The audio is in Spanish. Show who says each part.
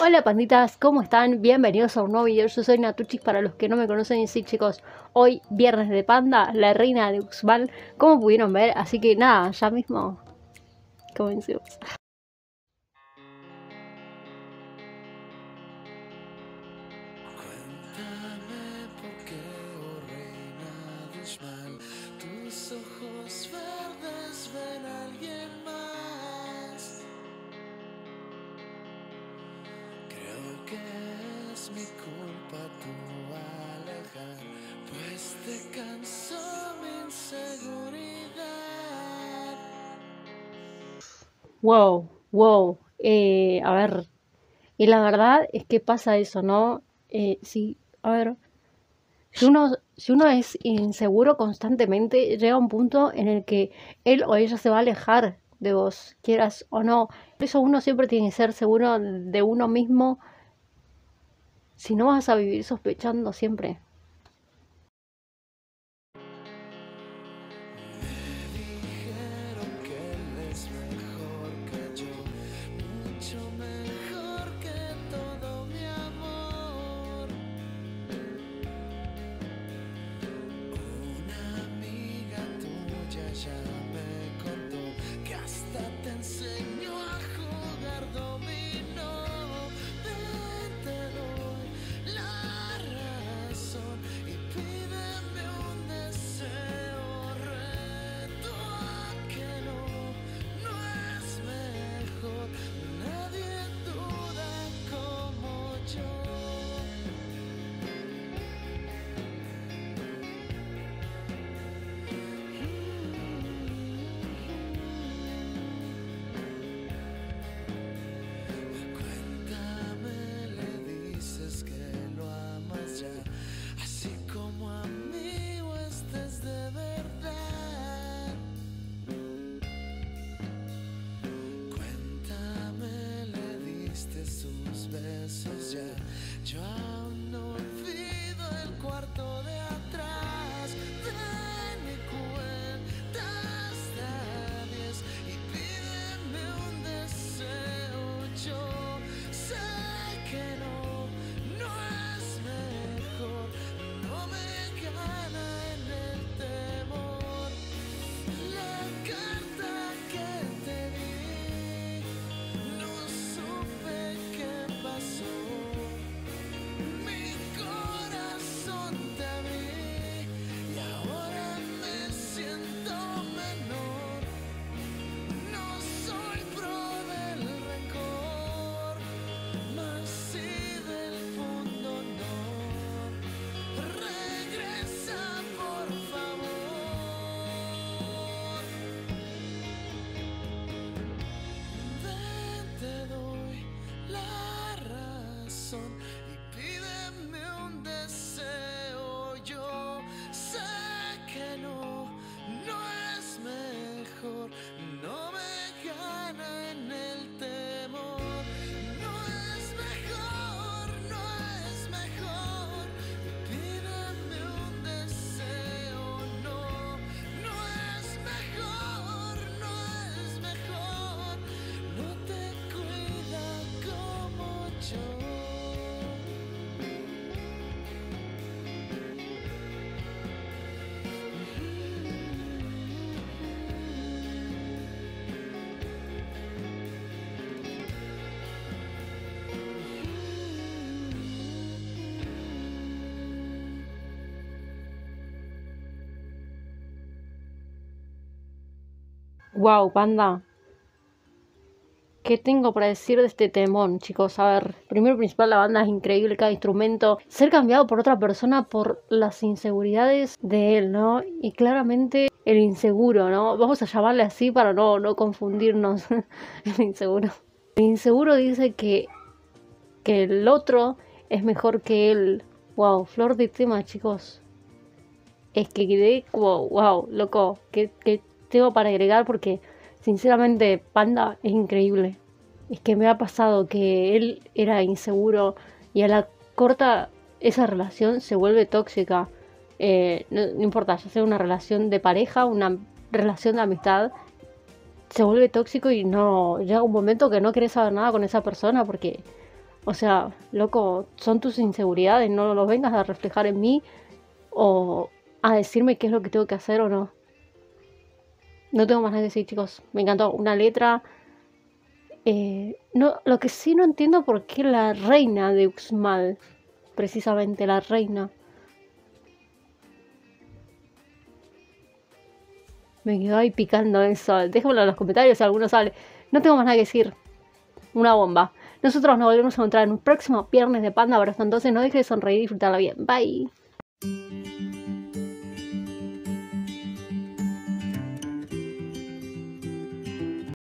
Speaker 1: Hola panditas, ¿cómo están? Bienvenidos a un nuevo video, yo soy Natuchis para los que no me conocen y sí chicos, hoy viernes de panda, la reina de Uxmal, como pudieron ver, así que nada, ya mismo comencemos.
Speaker 2: Cuéntame por qué, oh reina de Uxmal, tus ojos verdes ven a alguien más. Creo que es mi culpa tu alejar, pues te cansó mi inseguridad.
Speaker 1: Wow, a ver, y la verdad es que pasa eso, ¿no? Sí, a ver, si uno es inseguro constantemente, llega un punto en el que él o ella se va a alejar de vos, quieras o no. Por eso uno siempre tiene que ser seguro de uno mismo, si no vas a vivir sospechando siempre.
Speaker 2: Me dijeron que él es mejor que yo, mucho mejor que todo mi amor. Una amiga tuya ya me contó que hasta te enseñó a jugar dominó. Te doy la razón y pídeme un deseo. Reto a que no es mejor. Nadie duda como yo. Cuéntame, le dices que lo amas ya, así como a mí o estés de verdad. Cuéntame, le diste sus besos ya, yo aún no olvido el cuarto de atrás. Ven y cuenta hasta 10 y pídeme un deseo. Yo sé que no es mejor, no me gana en el temor. La carta que te di, no supe qué pasó. Mi corazón te abrí y ahora me siento menor. No soy pro del rencor, mas sí del fondo no. Regresa por favor. Ven, te doy la razón y pídeme un deseo. Yo sé que no es mejor, no me gana en el temor. No es mejor, no es mejor. Pídeme un deseo. No es mejor, no es mejor. No te cuida como yo.
Speaker 1: Wow, panda, ¿qué tengo para decir de este temón, chicos? A ver, primero y principal, la banda es increíble, cada instrumento. Ser cambiado por otra persona por las inseguridades de él, ¿no? Y claramente el inseguro, ¿no? Vamos a llamarle así para no confundirnos. El inseguro. El inseguro dice que el otro es mejor que él. Wow, flor de tema, chicos. Es que quedé como, wow, loco, ¿qué tengo para agregar? Porque sinceramente Panda es increíble. Es que me ha pasado que él era inseguro y a la corta esa relación se vuelve tóxica. No importa, ya sea una relación de pareja, una relación de amistad, se vuelve tóxico y no llega un momento que no querés saber nada con esa persona porque O sea, loco, son tus inseguridades, no los vengas a reflejar en mí o a decirme qué es lo que tengo que hacer o no. No tengo más nada que decir, chicos. Me encantó una letra. No, lo que sí no entiendo por qué la reina de Uxmal, precisamente la reina. Me quedó ahí picando eso. Déjamelo en los comentarios si alguno sale. No tengo más nada que decir. Una bomba. Nosotros nos volvemos a encontrar en un próximo viernes de Panda. Pero hasta entonces no dejes de sonreír y disfrutarla bien. Bye.